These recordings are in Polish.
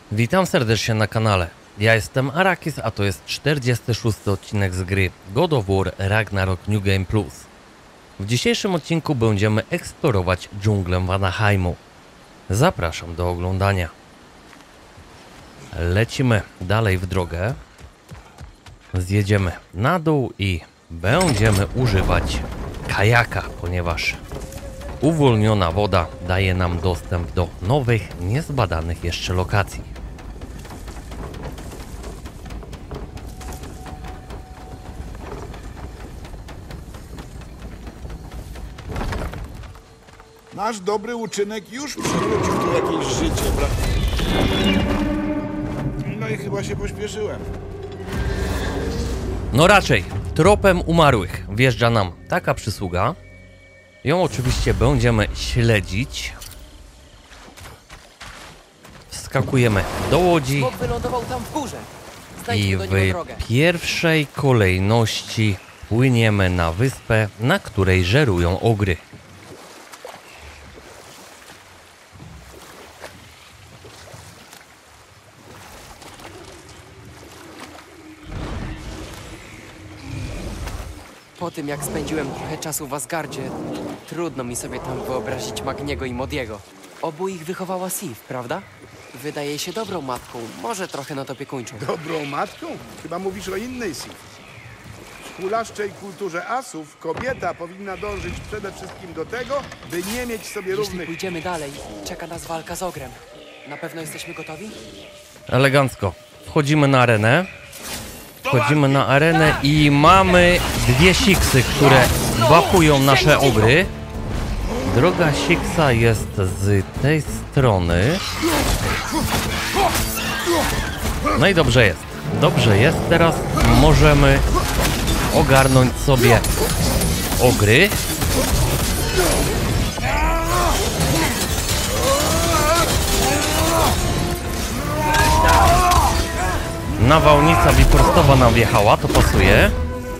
Witam serdecznie na kanale. Ja jestem Arakis, a to jest 46. odcinek z gry God of War Ragnarok New Game Plus. W dzisiejszym odcinku będziemy eksplorować dżunglę Vanaheimu. Zapraszam do oglądania. Lecimy dalej w drogę. Zjedziemy na dół i będziemy używać kajaka, ponieważ uwolniona woda daje nam dostęp do nowych, niezbadanych jeszcze lokacji. Nasz dobry uczynek już przywrócił tu jakieś życie, prawda? No i chyba się pośpieszyłem. No raczej, tropem umarłych wjeżdża nam taka przysługa. Ją oczywiście będziemy śledzić. Wskakujemy do łodzi Bob wylądował tam w górze. i Znajdźmy do niego drogę. w pierwszej kolejności płyniemy na wyspę, na której żerują ogry. Po tym, jak spędziłem trochę czasu w Asgardzie, trudno mi sobie tam wyobrazić Magniego i Modiego. Obu ich wychowała Sif, prawda? Wydaje się dobrą matką, może trochę nadopiekuńczą. Dobrą matką? Chyba mówisz o innej Sif. W hulaszczej kulturze asów kobieta powinna dążyć przede wszystkim do tego, by nie mieć sobie Jeśli równych... pójdziemy dalej, czeka nas walka z ogrem. Na pewno jesteśmy gotowi? Elegancko. Wchodzimy na arenę. Wchodzimy na arenę i mamy dwie siksy, które bafują nasze ogry. Droga siksa jest z tej strony. No i dobrze jest. Dobrze jest. Teraz możemy ogarnąć sobie ogry. Nawałnica biforstowa nam wjechała, to pasuje.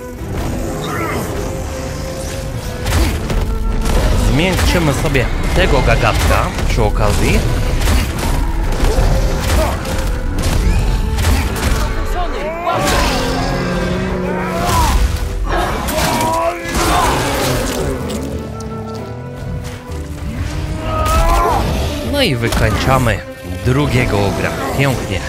Zmiękczymy sobie tego gagatka przy okazji. No i wykańczamy drugiego ogra. Pięknie.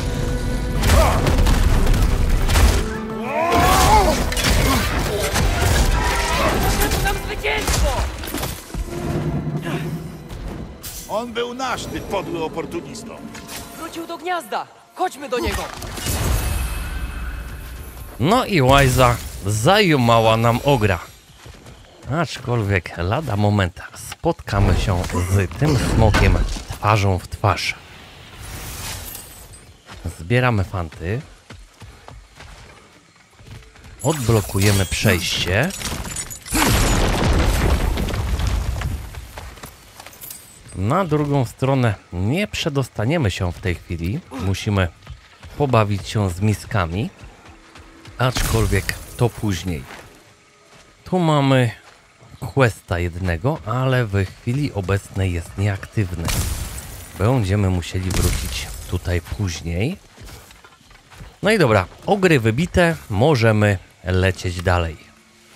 On był nasz, ty podły oportunisto. Wrócił do gniazda! Chodźmy do niego! No i Łajza zajumała nam ogra. Aczkolwiek lada moment spotkamy się z tym smokiem twarzą w twarz. Zbieramy fanty. Odblokujemy przejście. Na drugą stronę nie przedostaniemy się w tej chwili. Musimy pobawić się z miskami. Aczkolwiek to później. Tu mamy questa jednego, ale w chwili obecnej jest nieaktywny. Będziemy musieli wrócić tutaj później. No i dobra, ogry wybite, możemy lecieć dalej.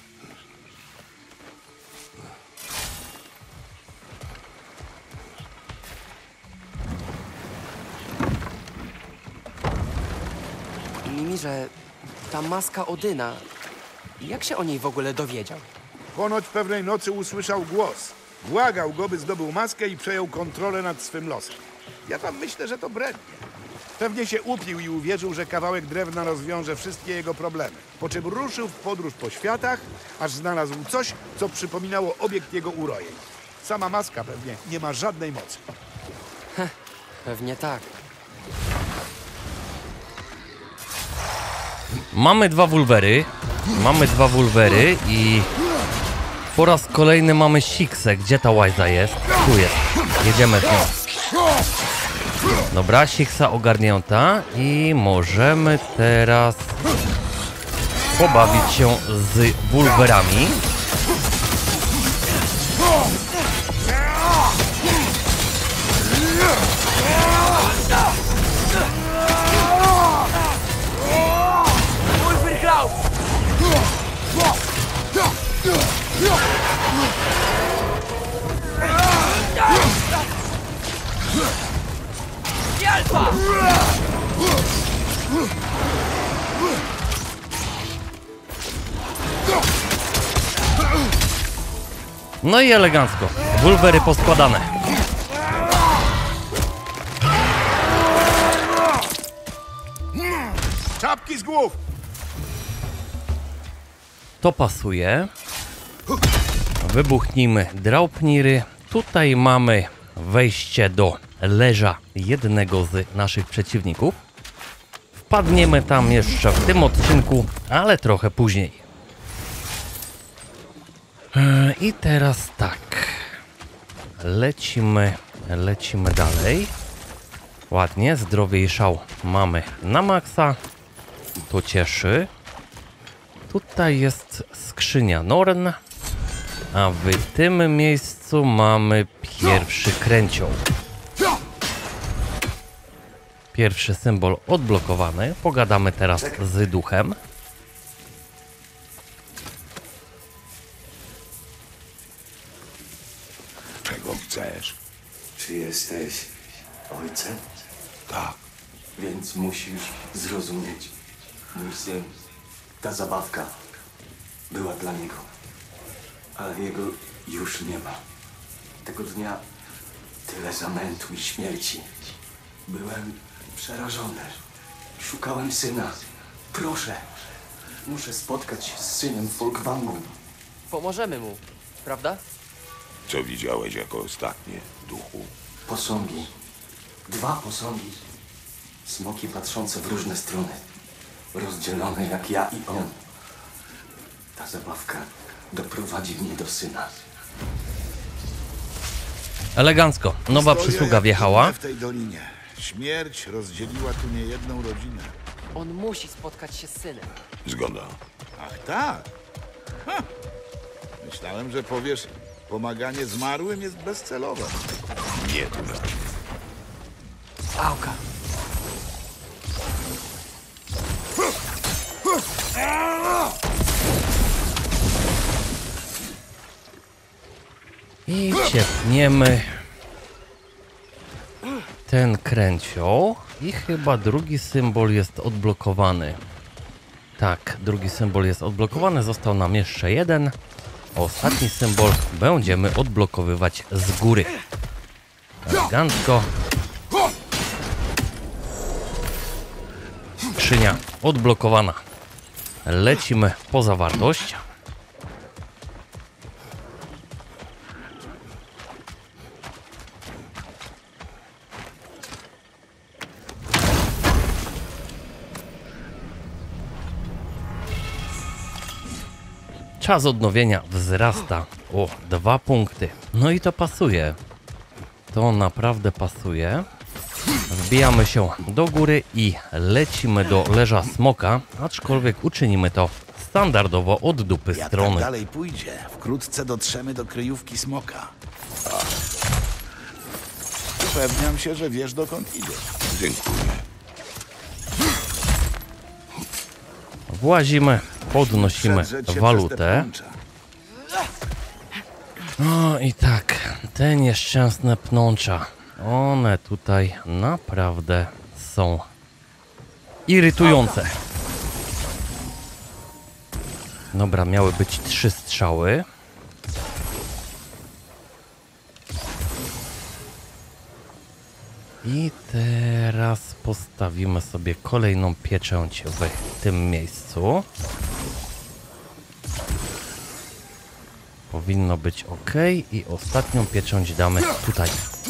Mimirze, ta maska Odyna, jak się o niej w ogóle dowiedział? Ponoć pewnej nocy usłyszał głos. Błagał go, by zdobył maskę i przejął kontrolę nad swym losem. Ja tam myślę, że to brednie. Pewnie się upił i uwierzył, że kawałek drewna rozwiąże wszystkie jego problemy. Po czym ruszył w podróż po światach, aż znalazł coś, co przypominało obiekt jego urojeń. Sama maska pewnie nie ma żadnej mocy. Pewnie tak. Mamy dwa wulwery i po raz kolejny mamy siksę. Gdzie ta Łajza jest? Tu jest. Jedziemy z nią. Dobra, siksa ogarnięta i możemy teraz pobawić się z wulwerami. No i elegancko. Bulwery poskładane. Czapki z głów! To pasuje. Wybuchnijmy Draupniry. Tutaj mamy wejście do leża jednego z naszych przeciwników. Wpadniemy tam jeszcze w tym odcinku, ale trochę później. I teraz tak. Lecimy dalej. Ładnie, zdrowie i szał mamy na maksa. To cieszy. Tutaj jest skrzynia Norn, a w tym miejscu mamy pierwszy kręcioł. Pierwszy symbol odblokowany. Pogadamy teraz z duchem. Czego chcesz? Czy jesteś ojcem? Tak. Więc musisz zrozumieć. Mój syn, ta zabawka była dla niego. Ale jego już nie ma. Tego dnia tyle zamętu i śmierci. Byłem przerażony. Szukałem syna. Proszę, muszę spotkać się z synem w Folkwangu. Pomożemy mu, prawda? Co widziałeś jako ostatnie, duchu? Posągi. 2 posągi. Smoki patrzące w różne strony. Rozdzielone jak ja i on. Ta zabawka doprowadzi mnie do syna. Elegancko. Nowa Stoję przysługa jak wjechała. w tej dolinie. Śmierć rozdzieliła tu niejedną rodzinę. On musi spotkać się z synem. Zgoda. Ach tak? Ha. Myślałem, że powiesz, pomaganie zmarłym jest bezcelowe. Nie tyle. Auka. I ciepniemy ten kręcioł. I chyba drugi symbol jest odblokowany. Tak, drugi symbol jest odblokowany. Został nam jeszcze jeden. Ostatni symbol będziemy odblokowywać z góry. Elegancko. Skrzynia odblokowana. Lecimy po zawartość. Czas odnowienia wzrasta o 2 punkty. No i to pasuje. To naprawdę pasuje. Wbijamy się do góry i lecimy do leża smoka, aczkolwiek uczynimy to standardowo od dupy Jak strony. tak dalej pójdzie, wkrótce dotrzemy do kryjówki smoka. Upewniam się, że wiesz, dokąd idę. Dziękuję. Włazimy, podnosimy Przedrzeć się przez te walutę. pnącza. No i tak, te nieszczęsne pnącza, one tutaj naprawdę są irytujące. Dobra, miały być 3 strzały. I teraz postawimy sobie kolejną pieczęć w tym miejscu. Powinno być ok. I ostatnią pieczęć damy tutaj.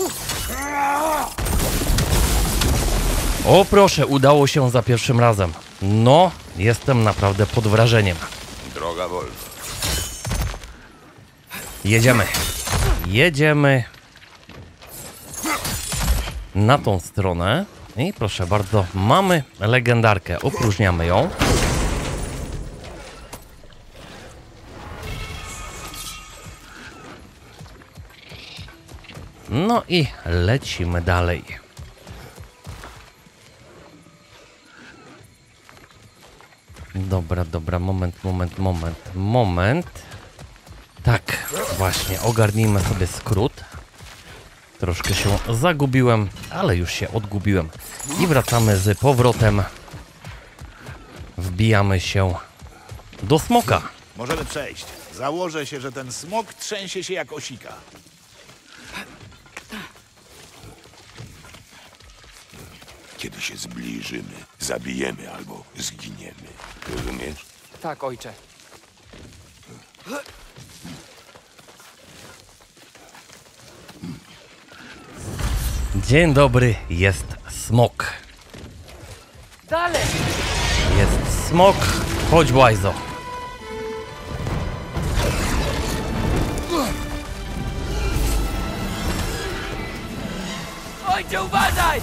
O proszę, udało się za pierwszym razem. No, jestem naprawdę pod wrażeniem. Droga wolna. Jedziemy. Jedziemy na tą stronę. I proszę bardzo, mamy legendarkę. Opróżniamy ją. No i lecimy dalej. Dobra, dobra, moment. Tak, właśnie, ogarnijmy sobie skrót. Troszkę się zagubiłem, ale już się odgubiłem. I wracamy z powrotem. Wbijamy się do smoka. Możemy przejść. Założę się, że ten smok trzęsie się jak osika. Kiedy się zbliżymy, zabijemy albo zginiemy. Rozumiesz? Tak, ojcze. Dzień dobry, jest smok. Dalej! Jest smok, chodź Łajzo. Ojcze, uważaj!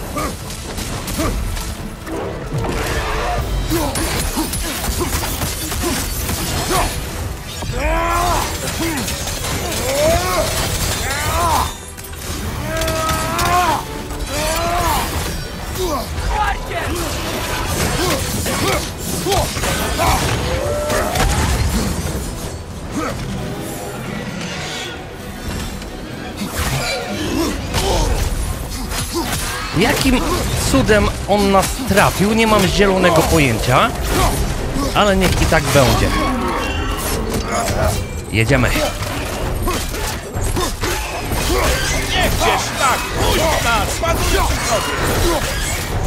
Jakim cudem on nas trafił, nie mam zielonego pojęcia, ale niech i tak będzie. Jedziemy. Gdzie szlak? Puść nas! Ładuję przy sobie!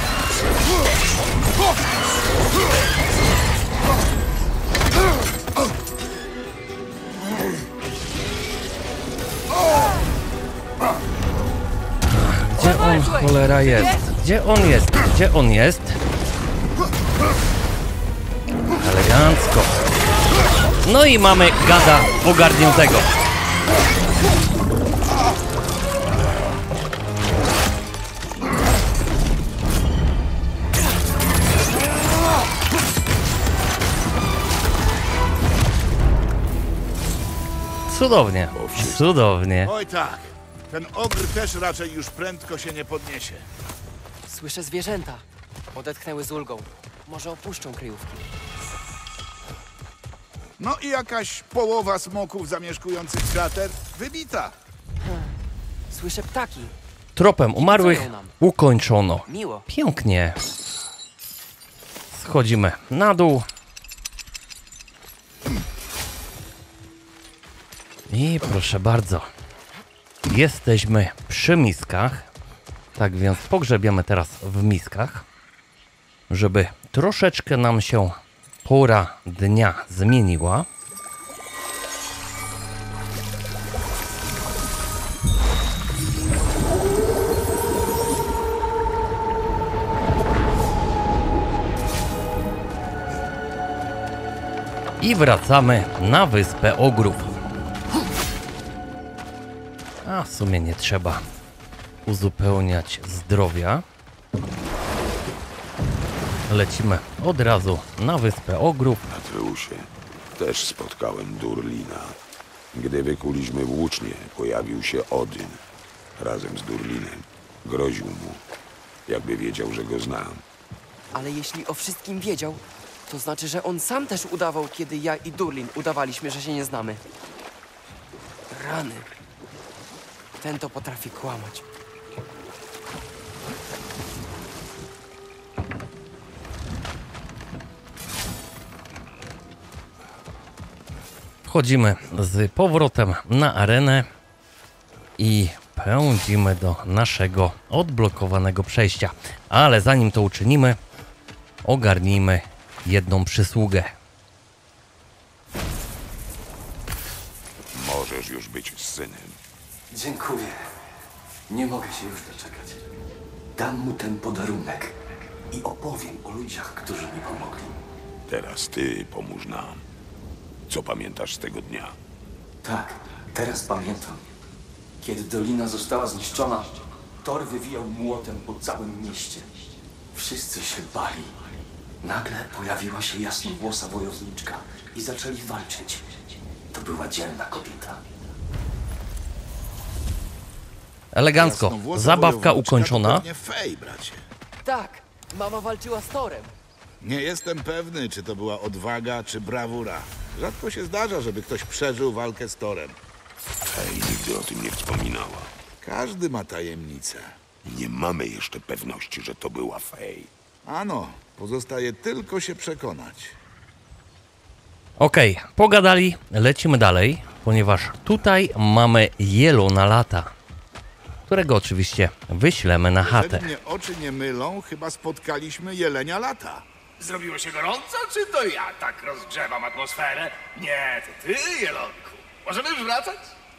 Gdzie on cholera jest? Gdzie on jest? Gdzie on jest? Elegancko. No i mamy gada ogarniętego. Cudownie, cudownie. Oj tak, ten ogr też raczej już prędko się nie podniesie. Słyszę zwierzęta. Odetchnęły z ulgą. Może opuszczą kryjówki. No i jakaś połowa smoków zamieszkujących krater wybita. Słyszę ptaki. Tropem umarłych ukończono. Miło. Pięknie. Schodzimy na dół. I proszę bardzo. Jesteśmy przy miskach. Tak więc pogrzebiemy teraz w miskach, żeby troszeczkę nam się pora dnia zmieniła. I wracamy na wyspę Ogrów. A w sumie nie trzeba uzupełniać zdrowia. Lecimy od razu na wyspę Ogrów. Atreusie, też spotkałem Durlina. Gdy wykuliśmy włócznie, pojawił się Odyn. Razem z Durlinem. Groził mu, jakby wiedział, że go znam. Ale jeśli o wszystkim wiedział, to znaczy, że on sam też udawał, kiedy ja i Durlin udawaliśmy, że się nie znamy. Rany. Ten to potrafi kłamać. Wchodzimy z powrotem na arenę i pędzimy do naszego odblokowanego przejścia. Ale zanim to uczynimy, ogarnijmy jedną przysługę. Możesz już być synem. Dziękuję. Nie mogę się już doczekać. Dam mu ten podarunek i opowiem o ludziach, którzy mi pomogli. Teraz ty pomóż nam. Co pamiętasz z tego dnia? Tak, teraz pamiętam. Kiedy dolina została zniszczona, Thor wywijał młotem po całym mieście. Wszyscy się bali. Nagle pojawiła się jasnowłosa wojowniczka i zaczęli walczyć. To była dzielna kobieta. Elegancko. Jasnowłosa Zabawka wojowniczka to ukończona. pewnie Fej, bracie. Tak, mama walczyła z Torem. Nie jestem pewny, czy to była odwaga, czy brawura. Rzadko się zdarza, żeby ktoś przeżył walkę z Torem. Hej, nigdy o tym nie wspominała. Każdy ma tajemnicę. Nie mamy jeszcze pewności, że to była Fej. Ano, pozostaje tylko się przekonać. Okej, pogadali, lecimy dalej, ponieważ tutaj mamy jelona lata, którego oczywiście wyślemy na chatę. Jeżeli mnie oczy nie mylą, chyba spotkaliśmy jelenia lata. Zrobiło się gorąco, czy to ja tak rozgrzewam atmosferę? Nie, to ty, Jelonku. Możemy już wracać?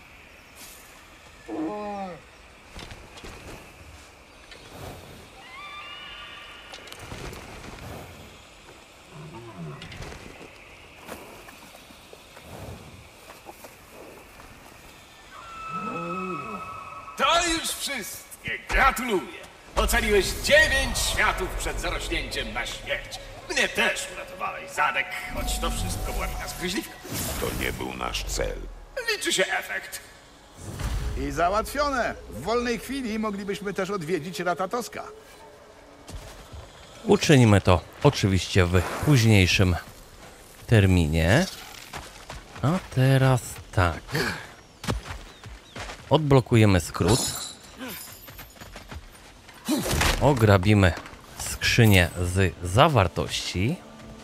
To już wszystkie. Gratuluję. Ocaliłeś 9 światów przed zarośnięciem na śmierć. Mnie też uratowałeś, Zadek, choć to wszystko była wina skryźliwka. To nie był nasz cel. Liczy się efekt. I załatwione. W wolnej chwili moglibyśmy też odwiedzić Ratatoska. Uczynimy to oczywiście w późniejszym terminie. A teraz tak. Odblokujemy skrót. Ograbimy skrzynię z zawartości.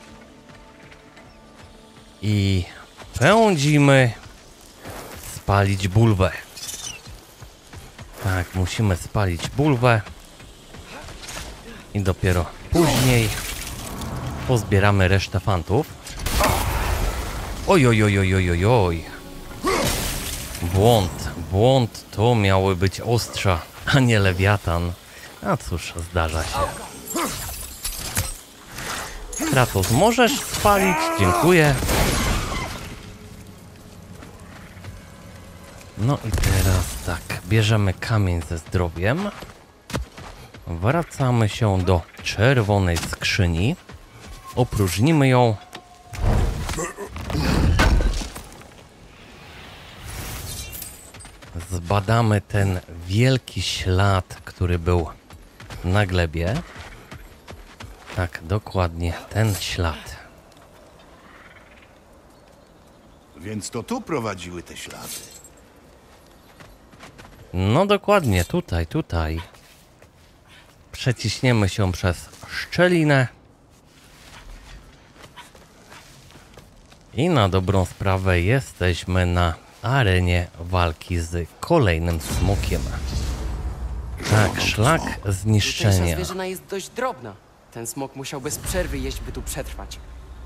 I pędzimy spalić bulwę. Tak, musimy spalić bulwę. I dopiero później pozbieramy resztę fantów. Oj, oj, oj, oj, oj, oj, oj. Błąd to miały być ostrza, a nie lewiatan. A cóż, zdarza się. Kratos, możesz spalić? Dziękuję. No i teraz tak, bierzemy kamień ze zdrowiem. Wracamy się do czerwonej skrzyni. Opróżnimy ją. Zbadamy ten wielki ślad, który był na glebie. Tak, dokładnie ten ślad. Więc to tu prowadziły te ślady. No dokładnie, tutaj. Przeciśniemy się przez szczelinę. I na dobrą sprawę jesteśmy na arenie walki z kolejnym smokiem. Tak, szlak Tutejsza zniszczenia. zwierzyna jest dość drobna. Ten smok musiał bez przerwy jeść, by tu przetrwać.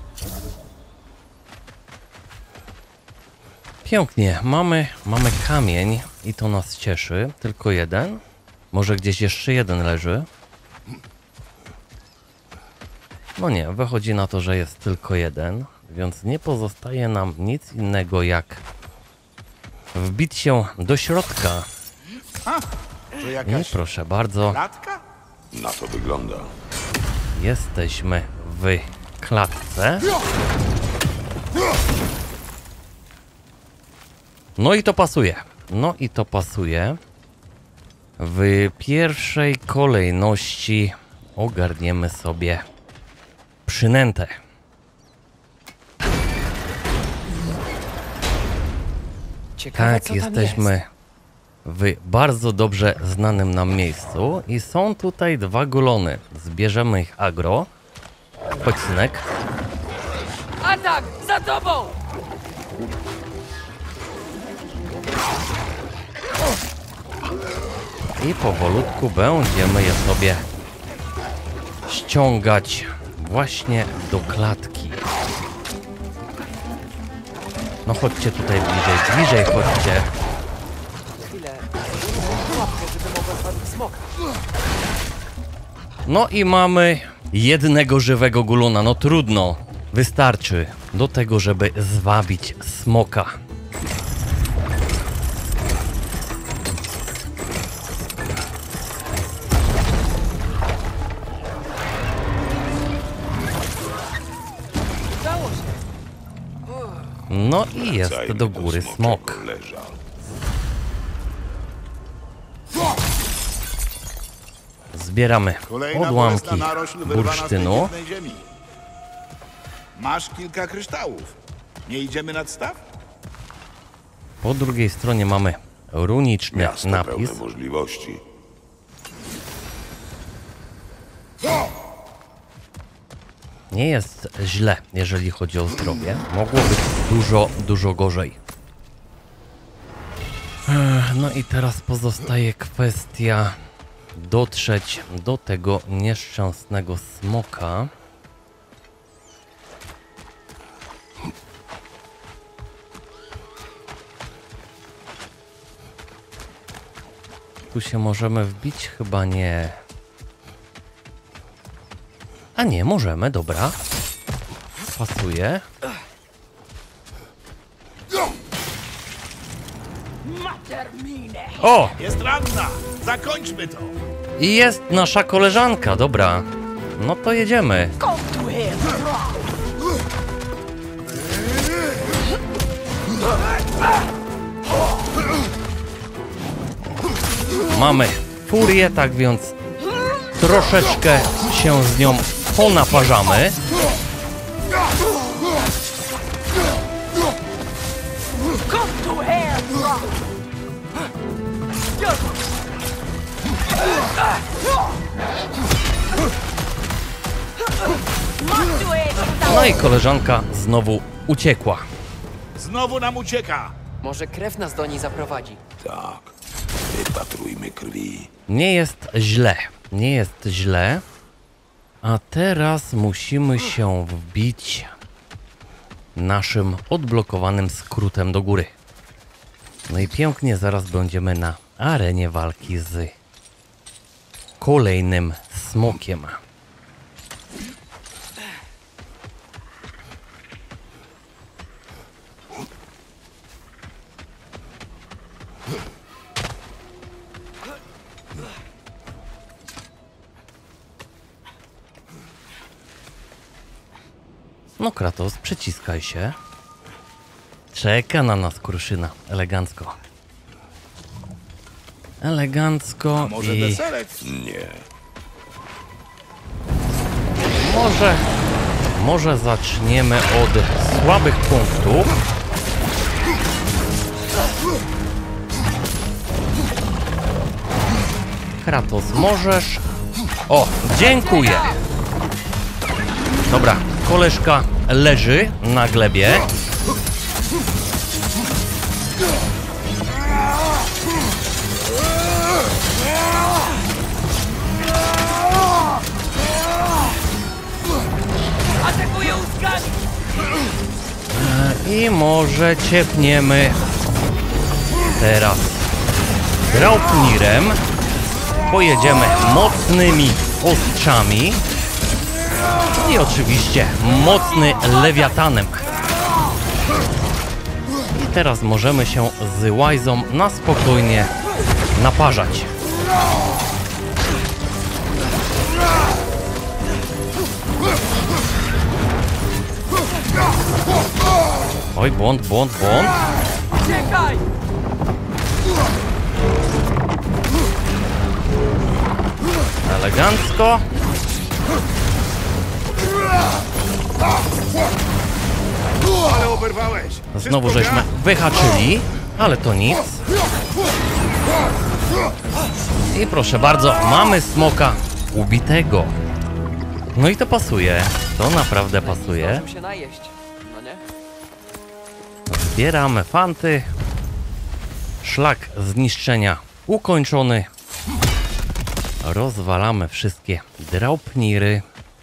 Pięknie, mamy kamień i to nas cieszy. Tylko jeden. Może gdzieś jeszcze jeden leży. No nie, wychodzi na to, że jest tylko jeden, więc nie pozostaje nam nic innego jak wbić się do środka. To I jakaś proszę bardzo, klatka? Na to wygląda. jesteśmy w klatce. No i to pasuje. W pierwszej kolejności ogarniemy sobie przynętę. Ciekawe, Tak, co tam jesteśmy jest. w bardzo dobrze znanym nam miejscu i są tutaj dwa golony. Zbierzemy ich agro. Chodź, synek. Atak! Za tobą! I powolutku będziemy je sobie ściągać właśnie do klatki. No chodźcie tutaj bliżej chodźcie. Chwilę. Łapkę, żeby mogła zwabić smoka. No i mamy jednego żywego gulona, no trudno. Wystarczy do tego, żeby zwabić smoka. Udało się. No i jest Zajmie do to góry smoczego smok. leża. Zbieramy Kolejna odłamki bolesna narośl wyrwana z tej bursztynu. biednej ziemi. Masz kilka kryształów. Nie idziemy nad staw? Po drugiej stronie mamy runiczny Miasto napis. pełne możliwości. Nie jest źle, jeżeli chodzi o zdrowie. Mogło być dużo, dużo gorzej. No i teraz pozostaje kwestia dotrzeć do tego nieszczęsnego smoka. Tu się możemy wbić? Chyba nie. A nie, możemy, dobra. Pasuje. O! Jest ranna! Zakończmy to! I jest nasza koleżanka, dobra. No to jedziemy. Mamy furię, tak więc troszeczkę się z nią ponaparzamy. No i koleżanka znowu uciekła. Znowu nam ucieka! Może krew nas do niej zaprowadzi. Tak. Wypatrujmy krwi. Nie jest źle, nie jest źle. A teraz musimy się wbić naszym odblokowanym skrótem do góry. No i pięknie, zaraz będziemy na arenie walki z kolejnym smokiem. No Kratos, przyciskaj się. Czeka na nas Kruszyna. Elegancko. Elegancko A może i... deserek? Nie. Może zaczniemy od słabych punktów. Kratos, możesz... O, dziękuję. Dobra, koleżka leży na glebie. I może ciepniemy teraz Draupnirem. Pojedziemy mocnymi ostrzami. I oczywiście mocny lewiatanem. I teraz możemy się z Łajzą na spokojnie naparzać. Oj, błąd. Uciekaj! Elegancko. Ale oberwałeś! Znowu Wszystko żeśmy wyhaczyli, ale to nic. I proszę bardzo, mamy smoka ubitego. No i to pasuje. To naprawdę pasuje. Zdążył się najeść, no nie? Zbieramy fanty. Szlak zniszczenia ukończony. Rozwalamy wszystkie Draupniry.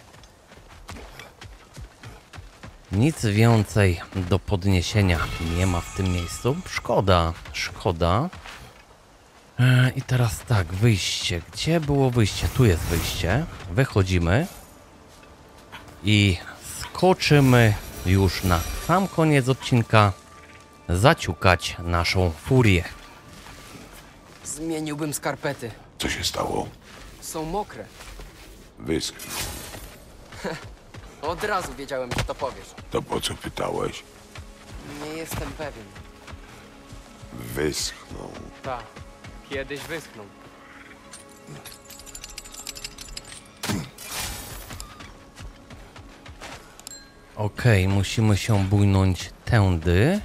Nic więcej do podniesienia nie ma w tym miejscu. Szkoda. I teraz tak, wyjście. Gdzie było wyjście? Tu jest wyjście. Wychodzimy. I skoczymy już na sam koniec odcinka. Zaciukać naszą furię. Zmieniłbym skarpety. Co się stało? Są mokre. Wyschnął. Od razu wiedziałem, że to powiesz. To po co pytałeś? Nie jestem pewien. Wyschnął. Tak, kiedyś wyschną. Okej, musimy się bujnąć tędy.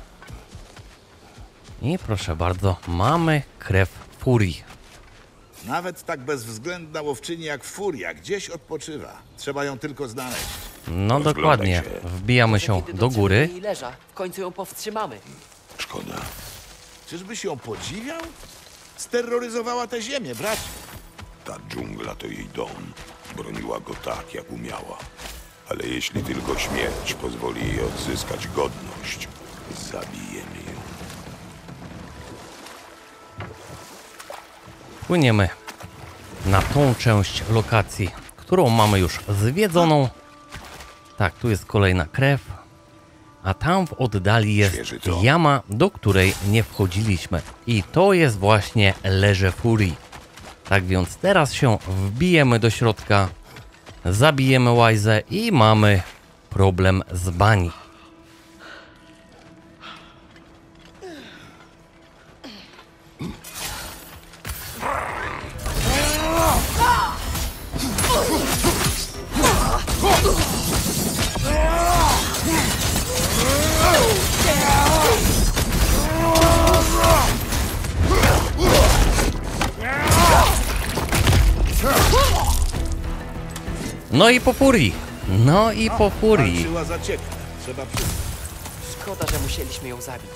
I proszę bardzo, mamy krew furii. Nawet tak bezwzględna łowczyni jak Furia gdzieś odpoczywa. Trzeba ją tylko znaleźć. No Rozglądaj dokładnie. się. Wbijamy Może się kiedy do dotrzemy góry. jej leża, w końcu ją powstrzymamy. Szkoda. Czyżbyś ją podziwiał? Steroryzowała tę ziemię, bracie. Ta dżungla to jej dom. Broniła go tak, jak umiała. Ale jeśli tylko śmierć pozwoli jej odzyskać godność, zabijemy ją. Płyniemy na tą część lokacji, którą mamy już zwiedzoną. Tak, tu jest kolejna krew. A tam w oddali jest Świeży to. jama, do której nie wchodziliśmy. I to jest właśnie Leże Furii. Tak więc teraz się wbijemy do środka, zabijemy Łajzę i mamy problem z bani. No i po furii. No i po furii. Walczyła zaciekle, trzeba przyznać. Szkoda, że musieliśmy ją zabić.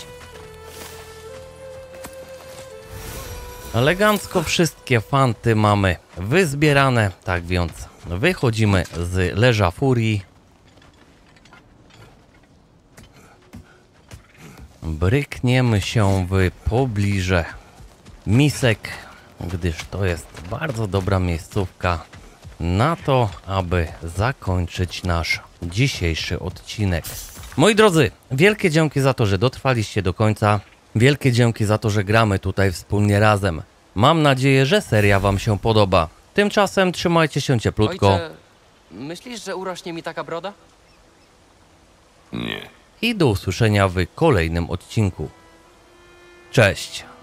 Elegancko wszystkie fanty mamy wyzbierane, tak więc wychodzimy z Leża Furii. Brykniemy się w pobliże misek, gdyż to jest bardzo dobra miejscówka na to, aby zakończyć nasz dzisiejszy odcinek. Moi drodzy, wielkie dzięki za to, że dotrwaliście do końca. Wielkie dzięki za to, że gramy tutaj wspólnie razem. Mam nadzieję, że seria wam się podoba. Tymczasem trzymajcie się cieplutko Ojcze, myślisz, że urośnie mi taka broda? Nie. i do usłyszenia w kolejnym odcinku. Cześć!